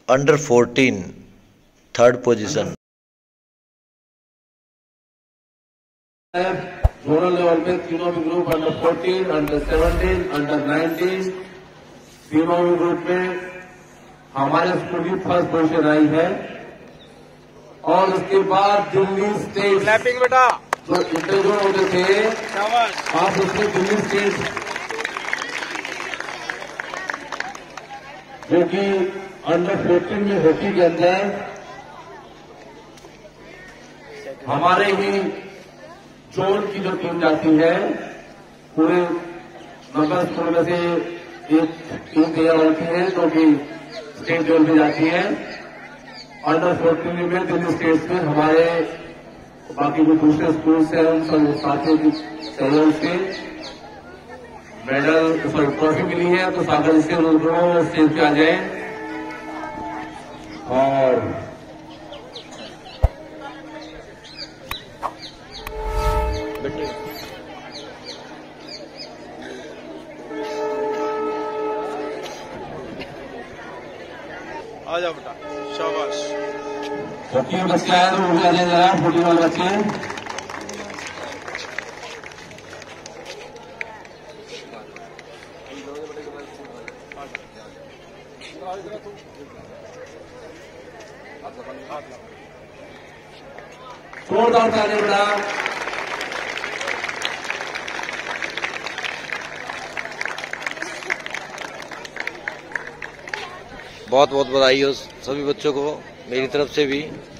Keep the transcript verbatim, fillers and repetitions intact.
Under fourteen third position. Zonal level पे तीनों भी group under fourteen, under seventeen, under nineteen, तीनों भी ग्रुप में हमारे स्कूल की फर्स्ट पोजीशन आई है। और उसके बाद दिल्ली स्टेट क्लैपिंग बेटा जो इंटरव्यू होते थे आप उसमें दिल्ली स्टेट जो कि अंडर फोर्टीन में हॉकी के अंदर हमारे ही जोन की जो टीम जाती है, पूरे नंबर स्कूल में से एक टीम तैयार होती है जो कि स्टेट जोन में जाती है। अंडर फोर्टीन में दिल्ली स्टेट में हमारे बाकी जो दूसरे स्कूल से हम सब साथियों की सहयोग से मेडल सॉरी ट्रॉफी मिली है। तो सागर से दोनों स्टेज पे आ जाए और आ जाओ बेटा, शाबाश। हॉकी में बच्चे आए तो वो भी आ जाए जरा, फुटबॉल वाले बच्चे। जोरदार ताली बेटा। बहुत बहुत बधाई हो सभी बच्चों को मेरी तरफ से भी।